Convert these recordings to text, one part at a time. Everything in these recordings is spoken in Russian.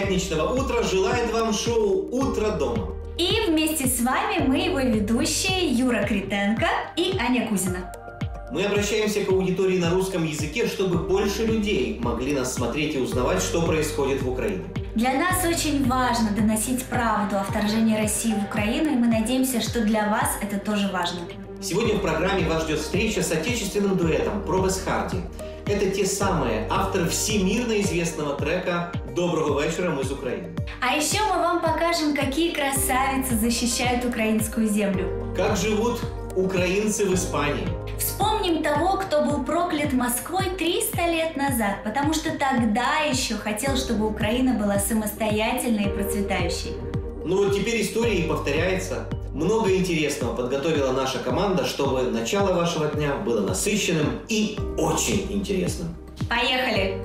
пятничного утра желает вам шоу «Утро дома». И вместе с вами мы его ведущие Юра Критенко и Аня Кузина. Мы обращаемся к аудитории на русском языке, чтобы больше людей могли нас смотреть и узнавать, что происходит в Украине. Для нас очень важно доносить правду о вторжении России в Украину, и мы надеемся, что для вас это тоже важно. Сегодня в программе вас ждет встреча с отечественным дуэтом Пробес Харди. Это те самые авторы всемирно известного трека «Доброго вечера, мы из Украины». А еще мы вам покажем, какие красавицы защищают украинскую землю. Как живут украинцы в Испании. Вспомним того, кто был проклят Москвой 300 лет назад, потому что тогда еще хотел, чтобы Украина была самостоятельной и процветающей. Ну вот теперь история и повторяется. Много интересного подготовила наша команда, чтобы начало вашего дня было насыщенным и очень интересным. Поехали!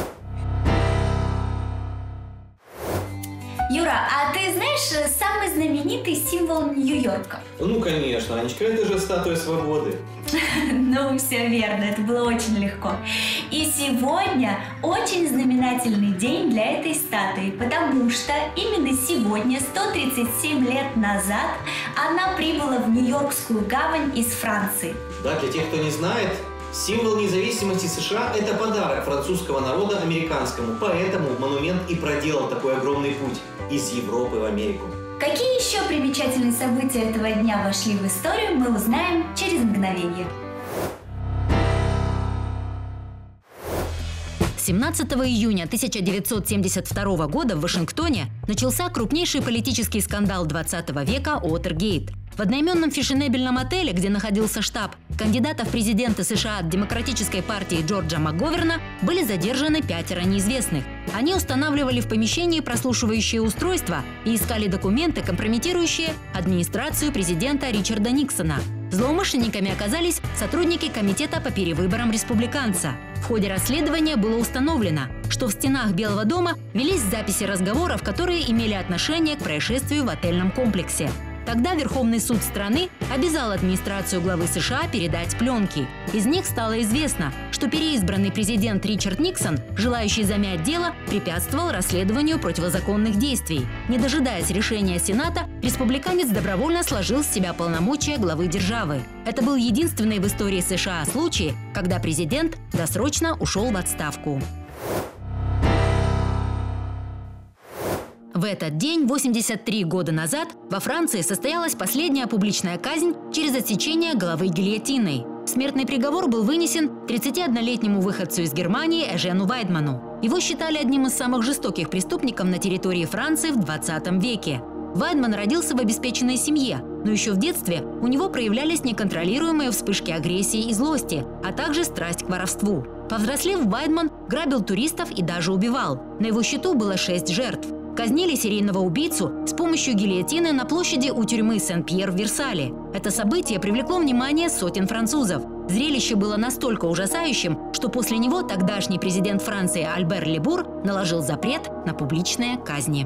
Юра, а ты знаешь самый знаменитый символ Нью-Йорка? Ну, конечно, Анечка, это же статуя свободы. Ну, все верно, это было очень легко. И сегодня очень знаменательный день для этой статуи, потому что именно сегодня, 137 лет назад, она прибыла в Нью-Йоркскую гавань из Франции. Да, для тех, кто не знает, символ независимости США – это подарок французского народа американскому, поэтому монумент и проделал такой огромный путь из Европы в Америку. Какие еще примечательные события этого дня вошли в историю, мы узнаем через мгновение. 17 июня 1972 года в Вашингтоне начался крупнейший политический скандал 20 века – Уотергейт. В одноименном фешенебельном отеле, где находился штаб кандидата в президенты США от Демократической партии Джорджа МакГоверна, были задержаны 5 неизвестных. Они устанавливали в помещении прослушивающие устройства и искали документы, компрометирующие администрацию президента Ричарда Никсона. Злоумышленниками оказались сотрудники комитета по перевыборам республиканца. В ходе расследования было установлено, что в стенах Белого дома велись записи разговоров, которые имели отношение к происшествию в отельном комплексе. Тогда Верховный суд страны обязал администрацию главы США передать пленки. Из них стало известно, что переизбранный президент Ричард Никсон, желающий замять дело, препятствовал расследованию противозаконных действий. Не дожидаясь решения Сената, республиканец добровольно сложил с себя полномочия главы державы. Это был единственный в истории США случай, когда президент досрочно ушел в отставку. В этот день, 83 года назад, во Франции состоялась последняя публичная казнь через отсечение головы гильотиной. Смертный приговор был вынесен 31-летнему выходцу из Германии Эжену Вайдману. Его считали одним из самых жестоких преступников на территории Франции в 20 веке. Вайдман родился в обеспеченной семье, но еще в детстве у него проявлялись неконтролируемые вспышки агрессии и злости, а также страсть к воровству. Повзрослев, Вайдман грабил туристов и даже убивал. На его счету было 6 жертв. Казнили серийного убийцу с помощью гильотины на площади у тюрьмы Сен-Пьер в Версале. Это событие привлекло внимание сотен французов. Зрелище было настолько ужасающим, что после него тогдашний президент Франции Альбер Лебур наложил запрет на публичные казни.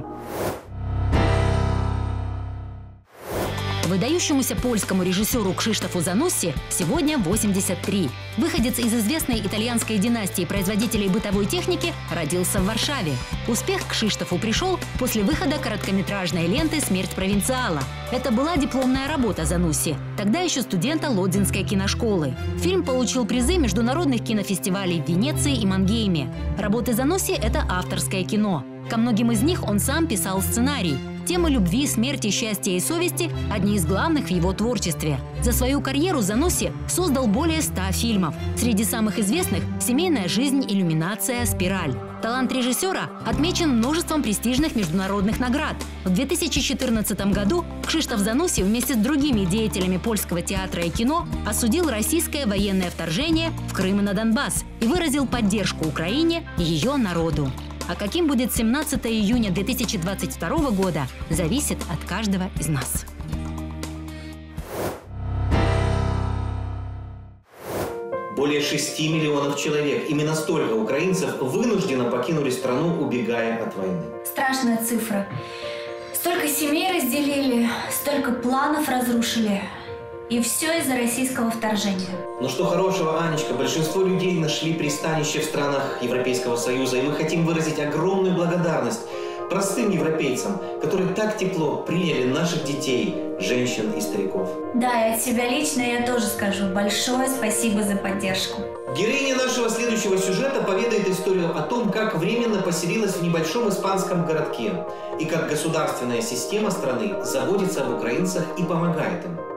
Выдающемуся польскому режиссеру Кшиштофу Занусси сегодня 83. Выходец из известной итальянской династии производителей бытовой техники родился в Варшаве. Успех Кшиштофу пришел после выхода короткометражной ленты «Смерть провинциала». Это была дипломная работа Занусси, тогда еще студента Лодзинской киношколы. Фильм получил призы международных кинофестивалей в Венеции и Мангейме. Работы Занусси – это авторское кино. Ко многим из них он сам писал сценарий. Темы любви, смерти, счастья и совести – одни из главных в его творчестве. За свою карьеру Занусси создал более 100 фильмов. Среди самых известных – «Семейная жизнь», «Иллюминация», «Спираль». Талант режиссера отмечен множеством престижных международных наград. В 2014 году Кшиштоф Занусси вместе с другими деятелями польского театра и кино осудил российское военное вторжение в Крым и на Донбасс и выразил поддержку Украине и ее народу. А каким будет 17 июня 2022 года, зависит от каждого из нас. Более 6 миллионов человек, именно столько украинцев, вынужденно покинули страну, убегая от войны. Страшная цифра. Столько семей разделили, столько планов разрушили. И все из-за российского вторжения. Ну что хорошего, Анечка, большинство людей нашли пристанище в странах Европейского Союза, и мы хотим выразить огромную благодарность простым европейцам, которые так тепло приняли наших детей, женщин и стариков. Да, и от себя лично я тоже скажу большое спасибо за поддержку. Героиня нашего следующего сюжета поведает историю о том, как временно поселилась в небольшом испанском городке и как государственная система страны заботится об украинцах и помогает им.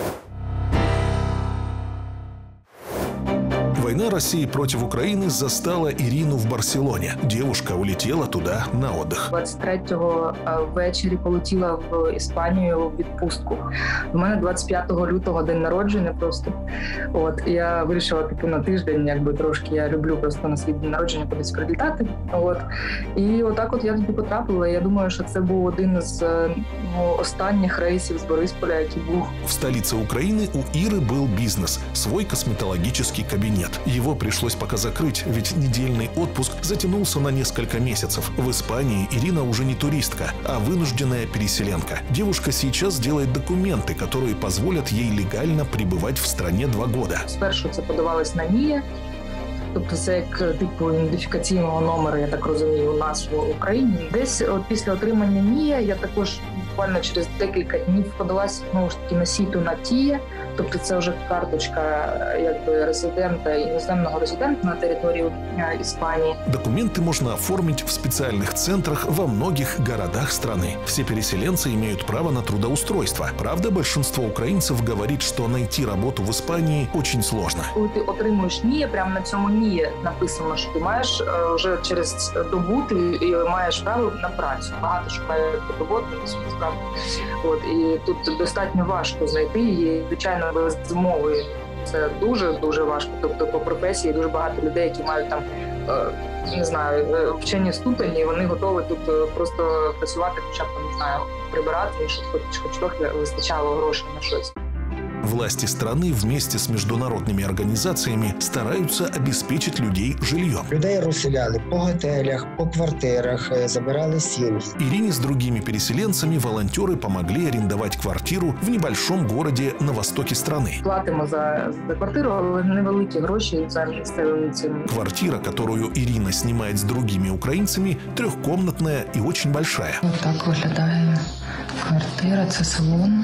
Война России против Украины застала Ирину в Барселоне. Девушка улетела туда на отдых. 23-го ввечері полетіла в Іспанію в відпустку. У мене 25 лютого день народження просто. От, я вирішила на тиждень, трошки я люблю просто на свій день народження кудись прилітати. От. І отак я туди потрапила. Я думаю, що це був один з останніх рейсів з Борисполя, який був. В столице Украины у Иры был бизнес, свой косметологический кабинет. Его пришлось пока закрыть, ведь недельный отпуск затянулся на несколько месяцев. В Испании Ирина уже не туристка, а вынужденная переселенка. Девушка сейчас делает документы, которые позволят ей легально пребывать в стране 2 года. Спершу це подавалось на НІЕ. Тобто це як типу ідентифікаційного номера, я так розумію, у нас в Україні. Десь після отримання НІЕ я також буквально через декілька днів подалась знову ж таки на сіту на ТІЄ. Тобто це вже карточка резидента, іноземного резидента на території Испании. Документы можно оформить в специальных центрах во многих городах страны. Все переселенцы имеют право на трудоустройство. Правда, большинство украинцев говорит, что найти работу в Испании очень сложно. Коли ти отримуєш НІЕ, прямо на цьому НІЕ написано, що ти маєш вже через добу ти маєш право на працю. Багато шукає роботу на свою справу. От, і тут достатньо важко знайти її, звичайно, без мови. Це дуже важко. Тобто по професії дуже багато людей, які мають там, не знаю, вчені ступені, вони готові тут просто працювати, хоча б, не знаю, прибирати, щоб хоч трохи вистачало грошей на щось. Власти страны вместе с международными организациями стараются обеспечить людей жильем. Людей розселяли по готелях, по квартирах, забирали сім'ї. Ирине с другими переселенцами волонтеры помогли арендовать квартиру в небольшом городе на востоке страны. Платимо за квартиру, але невеликі гроші за місцевим цим. Квартира, которую Ирина снимает с другими украинцами, трехкомнатная и очень большая. Вот так виглядає квартира, це салон.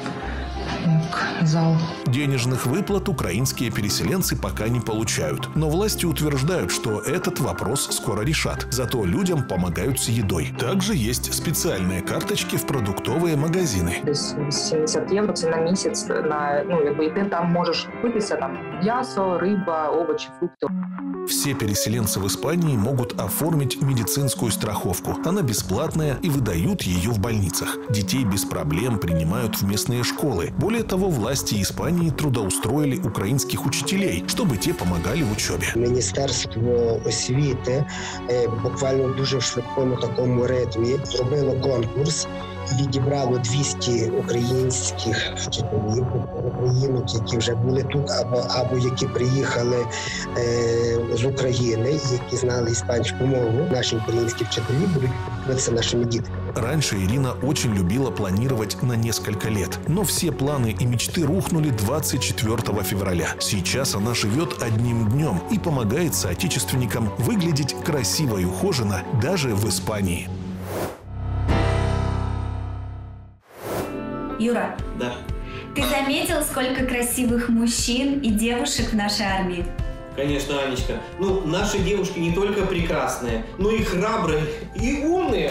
Зал. Денежных выплат украинские переселенцы пока не получают. Но власти утверждают, что этот вопрос скоро решат. Зато людям помогают с едой. Также есть специальные карточки в продуктовые магазины. 70 євро це на місяць. І ти там можеш купитися там м'ясо, риба, овочі, фрукти. Все переселенцы в Испании могут оформить медицинскую страховку. Она бесплатная и выдают ее в больницах. Детей без проблем принимают в местные школы. Более того, власти Испании трудоустроили украинских учителей, чтобы те помогали в учебе. Міністерство освіти буквально в дуже швидкому такому ритмі зробило конкурс. Відібрало 200 українських вчителів, українок, які вже були тут, або які приїхали з України, які знали іспанську мову. Наші українські вчителі будуть вчитися нашими дітками. Раньше Ирина очень любила планировать на несколько лет, но все планы и мечты рухнули 24 февраля. Сейчас она живет одним днем и помогает соотечественникам выглядеть красиво и ухоженно даже в Испании. Юра, Да. ты заметил, сколько красивых мужчин и девушек в нашей армии? Конечно, Анечка. Наши девушки не только прекрасные, но и храбрые, и умные.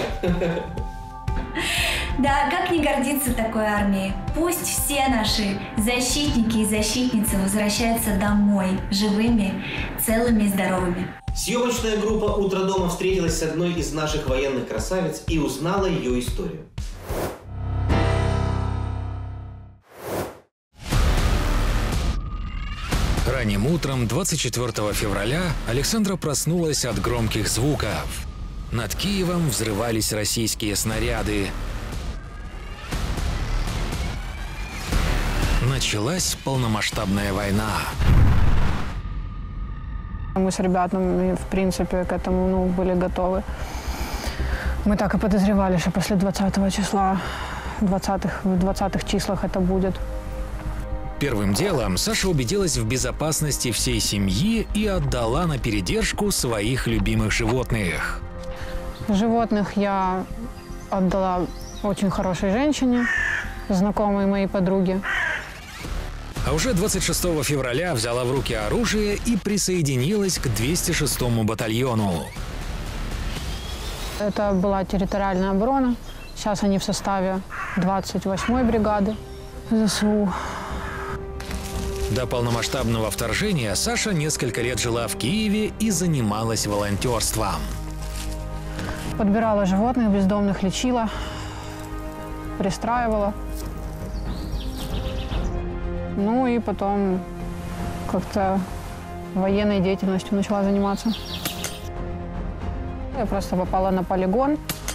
Да, как не гордиться такой армией? Пусть все наши защитники и защитницы возвращаются домой живыми, целыми и здоровыми. Съемочная группа «Утро дома» встретилась с одной из наших военных красавиц и узнала ее историю. Ранним утром 24 февраля Александра проснулась от громких звуков. Над Киевом взрывались российские снаряды. Началась полномасштабная война. Мы с ребятами, в принципе, к этому были готовы. Мы так и подозревали, что после 20 числа, в 20-х числах это будет. Первым делом Саша убедилась в безопасности всей семьи и отдала на передержку своих любимых животных. Животных я отдала очень хорошей женщине, знакомой моей подруге. А уже 26 февраля взяла в руки оружие и присоединилась к 206-му батальону. Это была территориальная оборона. Сейчас они в составе 28-й бригады ЗСУ. До полномасштабного вторжения Саша несколько лет жила в Киеве и занималась волонтерством. Подбирала животных, бездомных лечила, пристраивала. Ну и потом как-то военной деятельностью начала заниматься. Я просто попала на полигон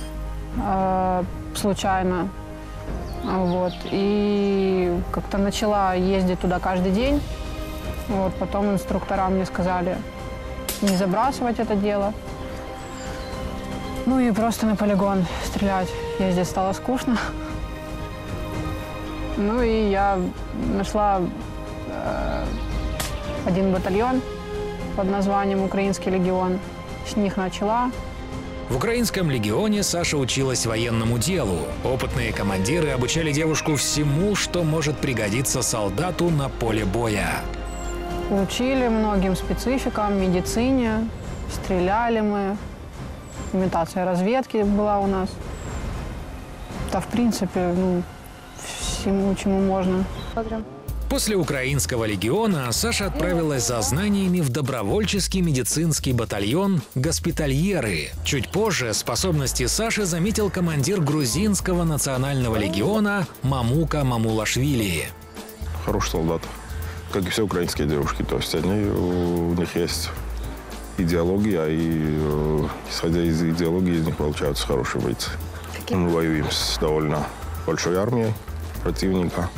случайно. Вот, и как-то начала ездить туда каждый день. Вот, потом инструктора мне сказали не забрасывать это дело. Ну и просто на полигон стрелять ездить стало скучно. Ну и я нашла один батальон под названием «Украинский легион». С них начала. В Украинском легионе Саша училась военному делу. Опытные командиры обучали девушку всему, что может пригодиться солдату на поле боя. Учили многим спецификам, медицине, стреляли мы. Имитация разведки была у нас. Да, в принципе, всему, чему можно. После Украинского легиона Саша отправилась за знаниями в добровольческий медицинский батальон «Госпитальеры». Чуть позже способности Саши заметил командир грузинского национального легиона Мамука Мамулашвили. Хороший солдат, как и все украинские девушки. То есть у них есть идеология, и исходя из идеологии из них получаются хорошие бойцы. Мы воюем с довольно большой армией противника.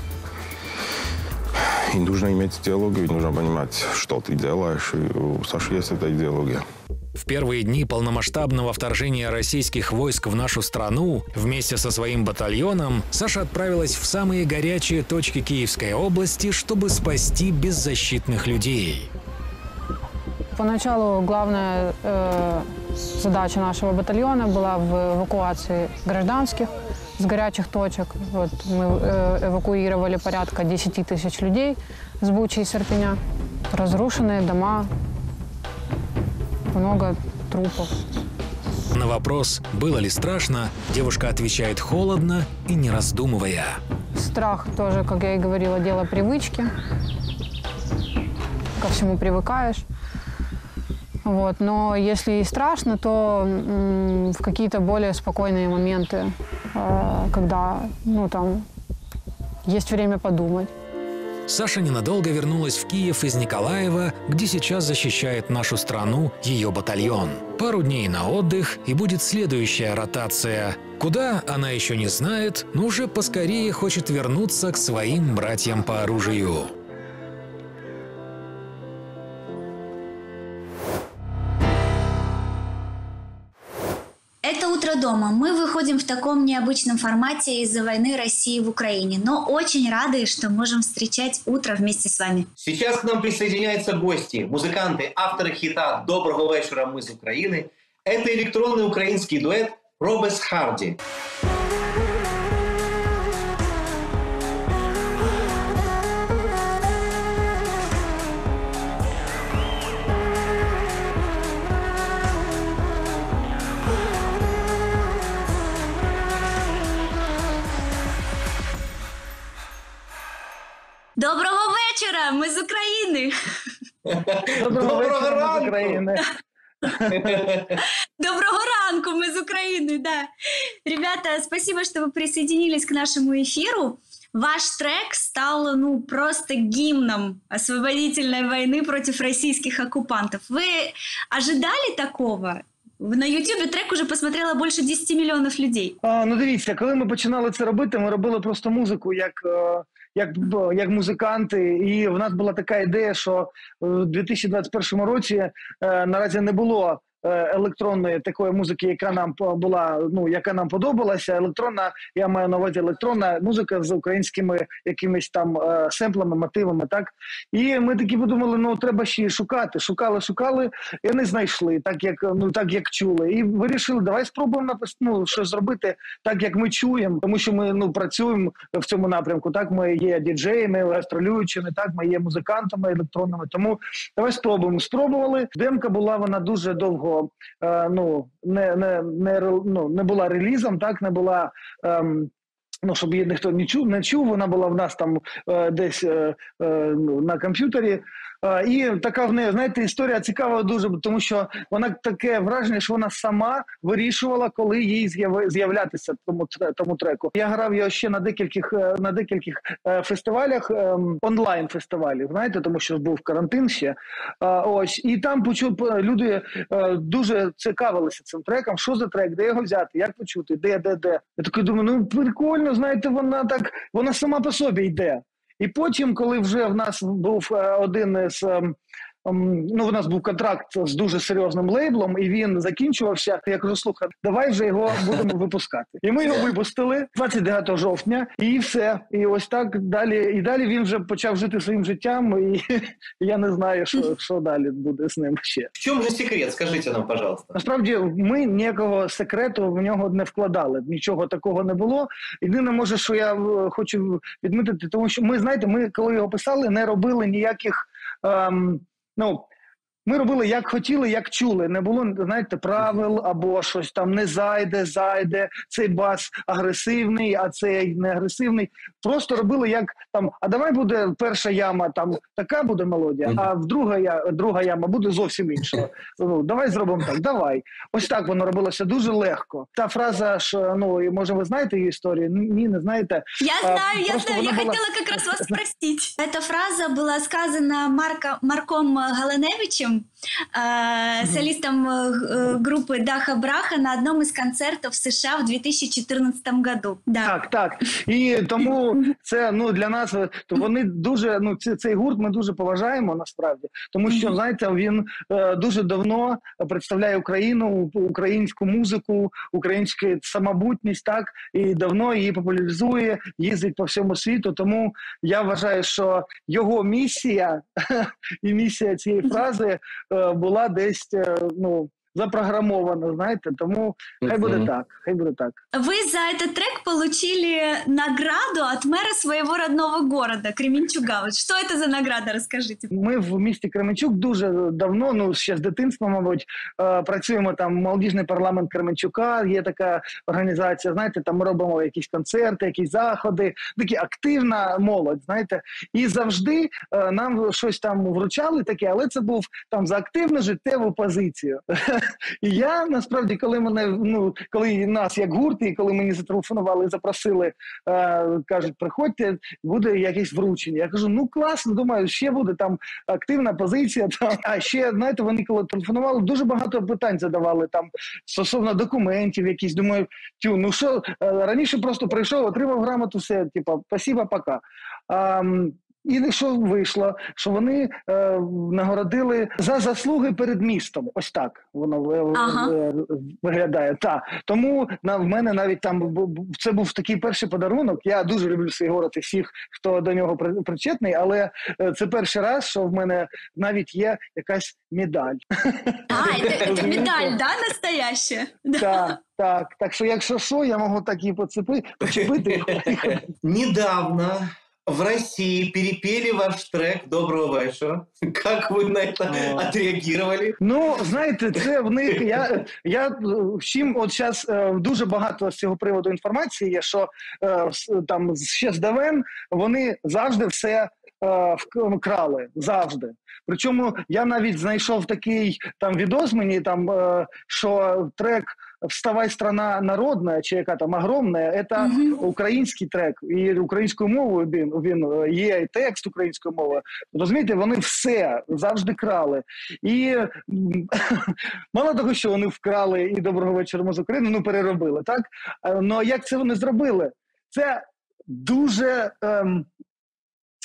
И нужно иметь идеологию, нужно понимать, что ты делаешь. И у Саши есть эта идеология. В первые дни полномасштабного вторжения российских войск в нашу страну вместе со своим батальоном Саша отправилась в самые горячие точки Киевской области, чтобы спасти беззащитных людей. Поначалу главная задача нашего батальона была в эвакуации гражданских с горячих точек. Вот, мы эвакуировали порядка 10 тысяч людей с Бучи и с Ирпеня. Разрушенные дома, много трупов. На вопрос, было ли страшно, девушка отвечает холодно и не раздумывая. Страх тоже, как я и говорила, дело привычки. Ко всему привыкаешь. Вот. Но если и страшно, то в какие-то более спокойные моменты, когда там есть время подумать. Саша ненадолго вернулась в Киев из Николаева, где сейчас защищает нашу страну ее батальон. Пару дней на отдых, и будет следующая ротация. Куда, она еще не знает, но уже поскорее хочет вернуться к своим братьям по оружию. Это «Утро дома». Мы выходим в таком необычном формате из-за войны России в Украине, но очень рады, что можем встречать утро вместе с вами. Сейчас к нам присоединяются гости, музыканты, авторы хита «Доброго вечера, мы из Украины». Это электронный украинский дуэт Робес Харди. Доброго вечора, ми з України! Доброго ранку! Доброго ранку, мы из Украины, да. Ребята, спасибо, что вы присоединились к нашему эфиру. Ваш трек стал, просто гимном освободительной войны против российских оккупантов. Вы ожидали такого? На Ютубі трек уже посмотрело більше 10 мільйонів людей. Дивіться, коли ми починали це робити, ми робили просто музику як музиканти, і в нас була така ідея, що в 2021 році наразі не було електронної такої музики, яка нам була, яка нам подобалася. Електронна, я маю на увазі електронна музика з українськими якимись там семплами, мотивами, так? І ми такі подумали, треба ще шукати. Шукали, і не знайшли, так як чули. І вирішили, давай спробуємо щось зробити так, як ми чуємо, тому що ми працюємо в цьому напрямку, так? Ми є діджеями, гастролюючими, так? Ми є музикантами електронними, тому давай спробуємо. Спробували. Демка була, вона дуже довго, не була релізом, так? Не була, щоб її ніхто не чув, вона була в нас там десь на комп'ютері. І така в неї, знаєте, історія цікава дуже, тому що вона таке враження, що вона сама вирішувала, коли їй з'являтися тому треку. Я грав його ще на декількох фестивалях, онлайн-фестивалів, знаєте, тому що був карантин ще. Ось, і там люди дуже цікавилися цим треком, що за трек, де його взяти, як почути, де. Я такий думаю, прикольно, знаєте, вона сама по собі йде. І потім, коли вже в нас був у нас був контракт з дуже серйозним лейблом, і він закінчувався, я кажу, слухай, давай вже його будемо випускати. І ми його випустили 29 жовтня, і все. І ось так далі. І далі він вже почав жити своїм життям, і я не знаю, що далі буде з ним ще. В чому же секрет? Скажіть нам, пожалуйста. Насправді, ми ніякого секрету в нього не вкладали. Нічого такого не було. Єдине, може, що я хочу відмітити, тому що ми, коли його писали, не робили ніяких... Ми робили як хотіли, як чули. Не було, знаєте, правил або щось там не зайде, цей бас агресивний, а цей не агресивний. Просто робили як там, а давай буде перша яма, там така буде мелодія, а друга яма буде зовсім інша. Давай зробимо так, давай. Ось так воно робилося дуже легко. Та фраза, що, може ви знаєте її історію? Ні, не знаєте. Я знаю. Я хотела как раз вас спросить. Эта фраза была сказана Марком Галаневичем, солистом группы Даха Браха на одном из концертов в США в 2014 году. Да. Так. І тому це, для нас, вони дуже, цей гурт ми дуже поважаємо насправді, тому що, знаєте, він дуже давно представляє Україну, українську музику, українську самобутність, так, і давно її популяризує, їздить по всьому світу, тому я вважаю, що його місія і місія цієї фрази була десь, запрограммовано, знаете, тому хай буде так. Вы за этот трек получили награду от мэра своего родного города, Кременчуга. Вот что это за награда, расскажите. Ми в місті Кременчук дуже давно, ще з дитинства, мабуть, працюємо там, молодіжний парламент Кременчука, є така організація, знаєте, там ми робимо якісь концерти, якісь заходи, такі активна молодь, знаєте, і завжди нам щось там вручали таке, але це був там за активну життєву позицію. І я, насправді, коли нас як гурт, і коли мені зателефонували і запросили, кажуть, приходьте, буде якесь вручення. Я кажу, класно, думаю, ще буде там активна позиція. А ще, знаєте, вони коли телефонували, дуже багато питань задавали там стосовно документів якісь. Думаю, що, раніше просто прийшов, отримав грамоту, все, спасибо, пока. І що вийшло? Що вони нагородили за заслуги перед містом. Ось так воно виглядає. Тому в мене навіть там це був такий перший подарунок. Я дуже люблю свій город і всіх, хто до нього причетний, але це перший раз, що в мене навіть є якась медаль. Це медаль, да, настояща? Так що якщо що, я можу так її почепити. Недавно в России перепели ваш трек «Доброго вечера». Как вы на это отреагировали? Знаєте, це в них... Я чим от зараз дуже багато з цього приводу інформації є, що там ще з давен вони завжди все крали. Завжди. Причому я навіть знайшов такий там відос мені, там, що трек «Вставай, страна народна», чи яка там огромна, це український трек. І українською мовою він є, і текст українською мовою. Розумієте, вони все завжди крали. І мало того, що вони вкрали і «Доброго вечора, ми з України», переробили, так? Но як це вони зробили? Це дуже...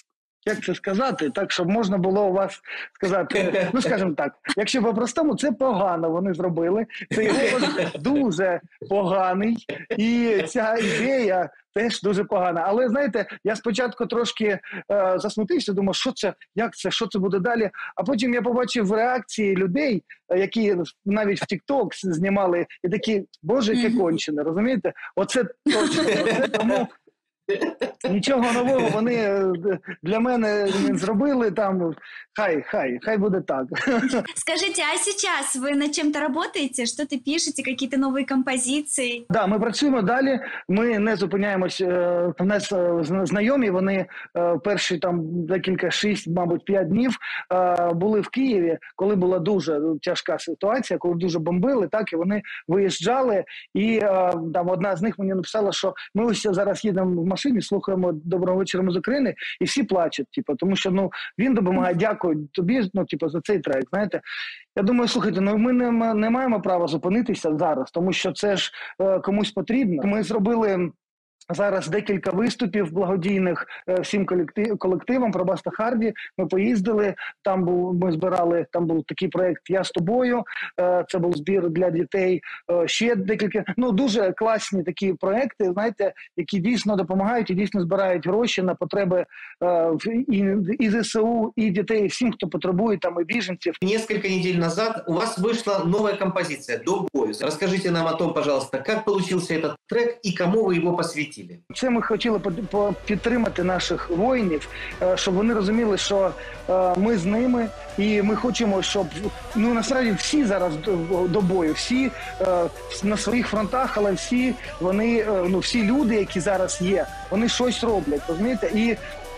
як це сказати, так, щоб можна було у вас сказати, ну, скажімо так, якщо по-простому, це погано вони зробили, цей голос дуже поганий, і ця ідея теж дуже погана. Але, знаєте, я спочатку трошки засмутився, думав, що це, як це, що це буде далі, а потім я побачив реакції людей, які навіть в TikTok знімали, і такі, боже, яке кончене, розумієте? Оце точно, оце тому... Нічого нового вони для мене не зробили, там, хай буде так. Скажите, а сейчас вы над чем-то работаете? Что-то пишете, какие-то новые композиции? Да, ми працюємо далі, ми не зупиняємось, в нас знайомі, вони перші там декілька, 6, мабуть, 5 днів були в Києві, коли була дуже тяжка ситуація, коли дуже бомбили, так, і вони виїжджали, і там одна з них мені написала, що ми ось зараз їдемо в машині, слухаємо «Доброго вечора, ми з України», і всі плачуть, типу, тому що, ну, він допомагає, дякую тобі, ну, типу, за цей трек, знаєте. Я думаю, слухайте, ну, ми не маємо права зупинитися зараз, тому що це ж комусь потрібно. Ми зробили зараз декілька виступів благодійних всім колективам «Пробаста Харді». Ми поїздили, ми збирали, там був такий проєкт «Я з тобою», це був збір для дітей, ще декілька, ну, дуже класні такі проєкти, знаєте, які дійсно допомагають і дійсно збирають гроші на потреби і ЗСУ, і дітей, і всім, хто потребує, там, і біженців. Несколько недель назад у вас вышла новая композиция «До бою». Расскажите нам о том, пожалуйста, как получился этот трек и кому вы его посвятили? Це ми хотіли підтримати наших воїнів, щоб вони розуміли, що ми з ними, і ми хочемо, щоб, ну, насправді всі зараз до бою, всі на своїх фронтах, але всі вони, ну, всі люди, які зараз є, вони щось роблять, розумієте? І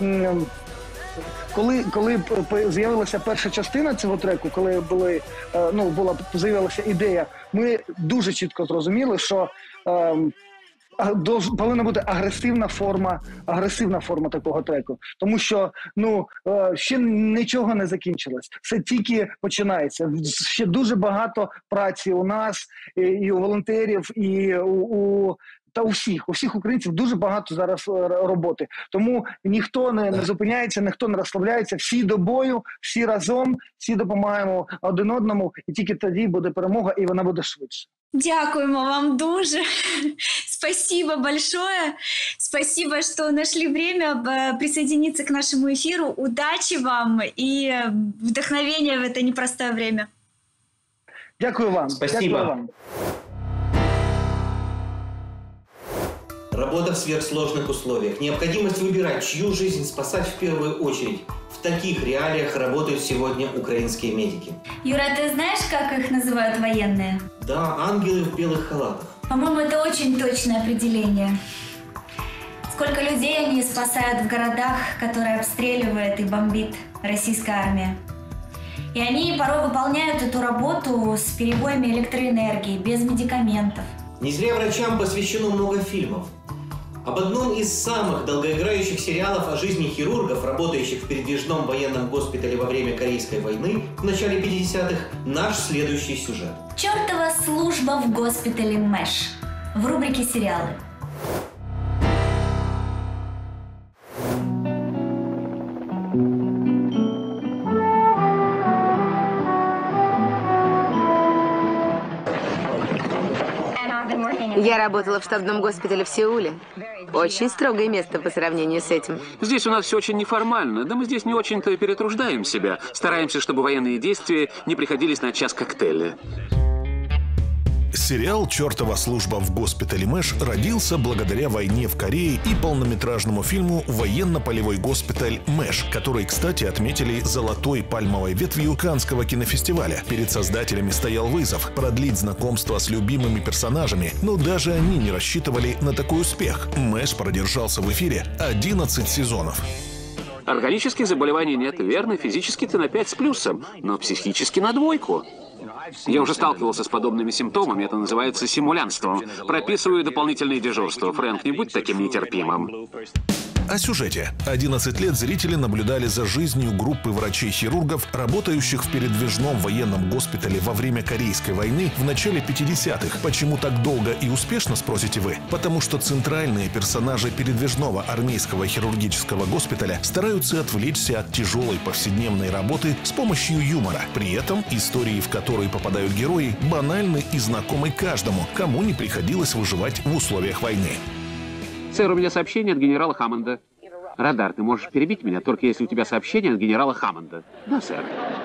коли з'явилася перша частина цього треку, коли з'явилася ідея, ми дуже чітко зрозуміли, що повинна бути агресивна форма такого треку. Тому що, ну, ще нічого не закінчилось. Це тільки починається. Ще дуже багато праці у нас, і у волонтерів, і у всіх українців дуже багато зараз роботи. Тому ніхто не зупиняється, ніхто не розслабляється. Всі до бою, всі разом, всі допомагаємо один одному, і тільки тоді буде перемога, і вона буде швидше. Дякуємо вам дуже. Спасибо большое. Спасибо, что нашли время присоединиться к нашему эфиру. Удачи вам и вдохновения в это непростое время. Дякую вам. Спасибо. Дякую вам. Работа в сверхсложных условиях. Необходимость выбирать, чью жизнь спасать в первую очередь. В таких реалиях работают сегодня украинские медики. Юра, ты знаешь, как их называют военные? Да, ангелы в белых халатах. По-моему, это очень точное определение. Сколько людей они спасают в городах, которые обстреливает и бомбит российская армия. И они порой выполняют эту работу с перебоями электроэнергии, без медикаментов. Не зря врачам посвящено много фильмов. Об одном из самых долгоиграющих сериалов о жизни хирургов, работающих в передвижном военном госпитале во время Корейской войны в начале 50-х, наш следующий сюжет. «Чёртова служба в госпитале МЭШ» в рубрике «Сериалы». Я работала в штабном госпитале в Сеуле. Очень строгое место по сравнению с этим. Здесь у нас все очень неформально. Да мы здесь не очень-то и перетруждаем себя. Стараемся, чтобы военные действия не приходились на час коктейля. Сериал «Чёртова служба в госпитале МЭШ» родился благодаря войне в Корее и полнометражному фильму «Военно-полевой госпиталь МЭШ», который, кстати, отметили золотой пальмовой ветвью Каннского кинофестиваля. Перед создателями стоял вызов продлить знакомство с любимыми персонажами, но даже они не рассчитывали на такой успех. МЭШ продержался в эфире 11 сезонов. Органических заболеваний нет, верно, физически ты на 5 с плюсом, но психически на 2. Я уже сталкивался с подобными симптомами, это называется симулянством. Прописываю дополнительные дежурства. Фрэнк, не будь таким нетерпимым. О сюжете. 11 лет зрители наблюдали за жизнью группы врачей-хирургов, работающих в передвижном военном госпитале во время Корейской войны в начале 50-х. Почему так долго и успешно, спросите вы? Потому что центральные персонажи передвижного армейского хирургического госпиталя стараются отвлечься от тяжелой повседневной работы с помощью юмора. При этом истории, в которые попадают герои, банальны и знакомы каждому, кому не приходилось выживать в условиях войны. Сэр, у меня сообщение от генерала Хаммонда. Радар, ты можешь перебить меня, только если у тебя сообщение от генерала Хаммонда. Да, сэр.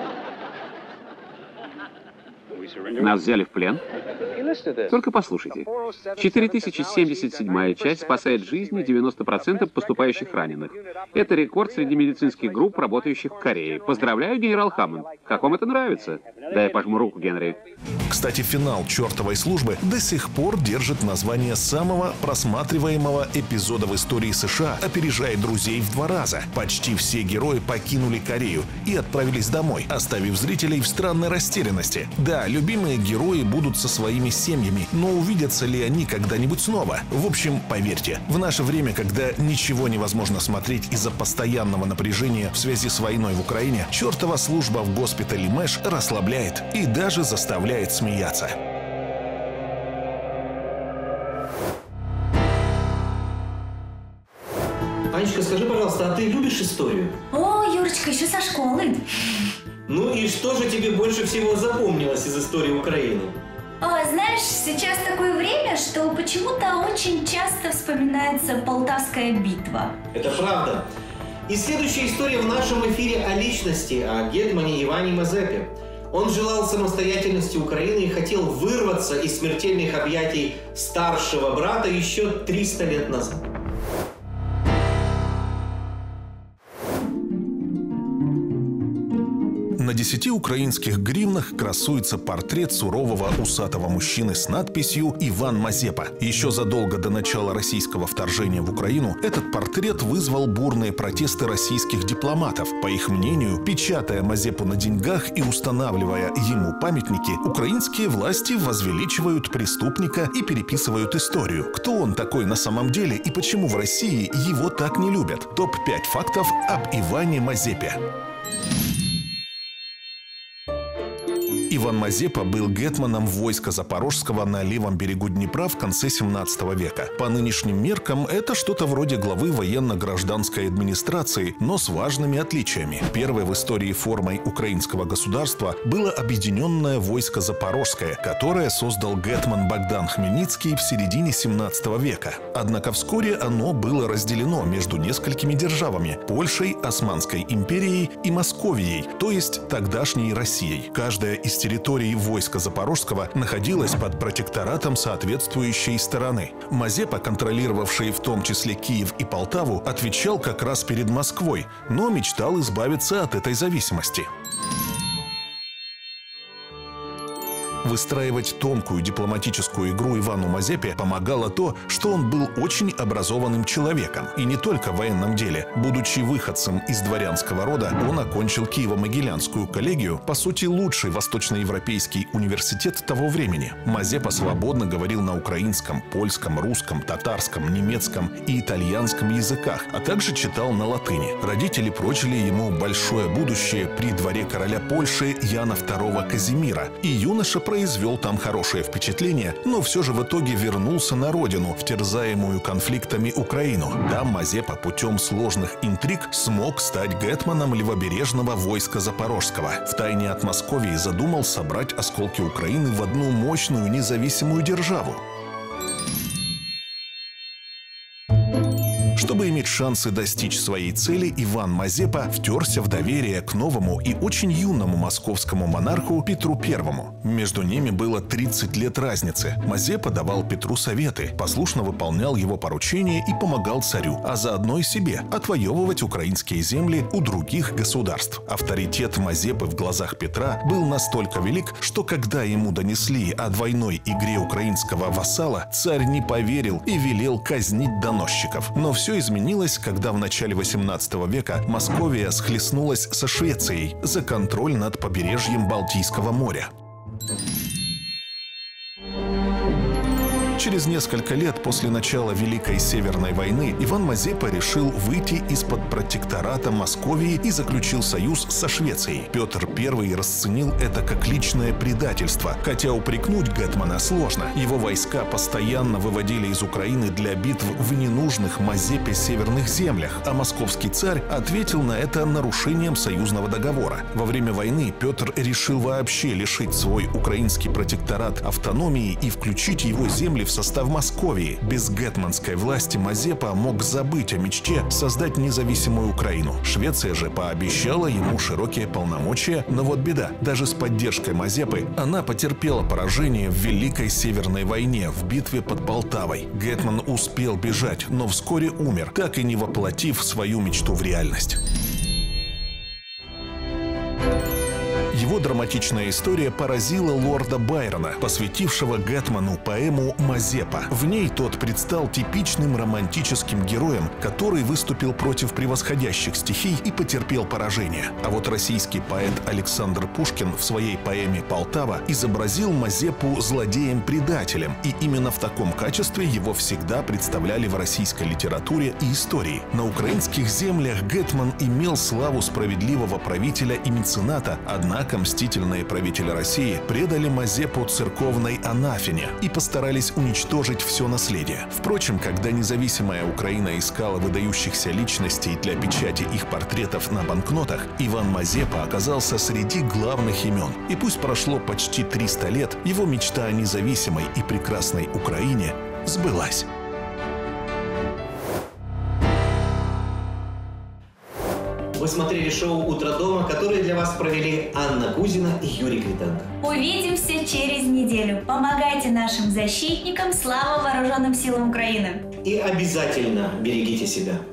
Нас взяли в плен? Только послушайте. 4077-я часть спасает жизни 90% поступающих раненых. Это рекорд среди медицинских групп, работающих в Корее. Поздравляю, генерал Хаммонд. Как вам это нравится? Да, я пожму руку, Генри. Кстати, финал «Чертовой службы» до сих пор держит название самого просматриваемого эпизода в истории США, опережая «Друзей» в 2 раза. Почти все герои покинули Корею и отправились домой, оставив зрителей в странной растерянности. Да, любимые герои будут со своими семьями, но увидятся ли они когда-нибудь снова? В общем, поверьте, в наше время, когда ничего невозможно смотреть из-за постоянного напряжения в связи с войной в Украине, «Чертова служба» в госпитале Мэш расслабляет и даже заставляет смеяться. Анечка, скажи, пожалуйста, а ты любишь историю? О, Юрочка, еще со школы. Ну и что же тебе больше всего запомнилось из истории Украины? Знаешь, сейчас такое время, что почему-то очень часто вспоминается Полтавская битва. Это правда. И следующая история в нашем эфире о личности, о гетмане Иване Мазепе. Он желал самостоятельности Украины и хотел вырваться из смертельных объятий старшего брата еще 300 лет назад. На 10 украинских гривнах красуется портрет сурового усатого мужчины с надписью «Иван Мазепа». Еще задолго до начала российского вторжения в Украину этот портрет вызвал бурные протесты российских дипломатов. По их мнению, печатая Мазепу на деньгах и устанавливая ему памятники, украинские власти возвеличивают преступника и переписывают историю. Кто он такой на самом деле и почему в России его так не любят? Топ-5 фактов об Иване Мазепе. Иван Мазепа был гетманом войска Запорожского на левом берегу Днепра в конце 17 века. По нынешним меркам это что-то вроде главы военно-гражданской администрации, но с важными отличиями. Первой в истории формой украинского государства было объединенное войско Запорожское, которое создал гетман Богдан Хмельницкий в середине 17 века. Однако вскоре оно было разделено между несколькими державами – Польшей, Османской империей и Московией, то есть тогдашней Россией. Каждая из территории войска Запорожского находилась под протекторатом соответствующей стороны. Мазепа, контролировавший в том числе Киев и Полтаву, отвечал как раз перед Москвой, но мечтал избавиться от этой зависимости. Выстраивать тонкую дипломатическую игру Ивану Мазепе помогало то, что он был очень образованным человеком. И не только в военном деле. Будучи выходцем из дворянского рода, он окончил Киево-Могилянскую коллегию, по сути, лучший восточноевропейский университет того времени. Мазепа свободно говорил на украинском, польском, русском, татарском, немецком и итальянском языках, а также читал на латыни. Родители прочили ему большое будущее при дворе короля Польши Яна II Казимира, и юноша произвел там хорошее впечатление, но все же в итоге вернулся на родину, в терзаемую конфликтами Украину. Там Мазепа путем сложных интриг смог стать гетманом левобережного войска Запорожского. Втайне от Московии задумал собрать осколки Украины в одну мощную независимую державу. Чтобы иметь шансы достичь своей цели, Иван Мазепа втерся в доверие к новому и очень юному московскому монарху Петру I. Между ними было 30 лет разницы. Мазепа давал Петру советы, послушно выполнял его поручения и помогал царю, а заодно и себе отвоевывать украинские земли у других государств. Авторитет Мазепы в глазах Петра был настолько велик, что когда ему донесли о двойной игре украинского вассала, царь не поверил и велел казнить доносчиков. Но все изменилось, когда в начале 18 века Московия схлестнулась со Швецией за контроль над побережьем Балтийского моря. Через несколько лет после начала Великой Северной войны Иван Мазепа решил выйти из-под протектората Московии и заключил союз со Швецией. Петр I расценил это как личное предательство, хотя упрекнуть гетмана сложно. Его войска постоянно выводили из Украины для битв в ненужных Мазепе северных землях, а московский царь ответил на это нарушением союзного договора. Во время войны Петр решил вообще лишить свой украинский протекторат автономии и включить его земли в состав Московии. Без гетманской власти Мазепа мог забыть о мечте создать независимую Украину. Швеция же пообещала ему широкие полномочия, но вот беда. Даже с поддержкой Мазепы она потерпела поражение в Великой Северной войне в битве под Полтавой. Гетман успел бежать, но вскоре умер, так и не воплотив свою мечту в реальность. Его драматичная история поразила лорда Байрона, посвятившего гетману поэму «Мазепа». В ней тот предстал типичным романтическим героем, который выступил против превосходящих стихий и потерпел поражение. А вот российский поэт Александр Пушкин в своей поэме «Полтава» изобразил Мазепу злодеем-предателем, и именно в таком качестве его всегда представляли в российской литературе и истории. На украинских землях гетман имел славу справедливого правителя и мецената, однако мстительные правители России предали Мазепу церковной анафеме и постарались уничтожить все наследие. Впрочем, когда независимая Украина искала выдающихся личностей для печати их портретов на банкнотах, Иван Мазепа оказался среди главных имен. И пусть прошло почти 300 лет, его мечта о независимой и прекрасной Украине сбылась. Вы смотрели шоу «Утро дома», которое для вас провели Анна Кузина и Юрий Квитенко. Увидимся через неделю. Помогайте нашим защитникам. Слава вооруженным силам Украины! И обязательно берегите себя.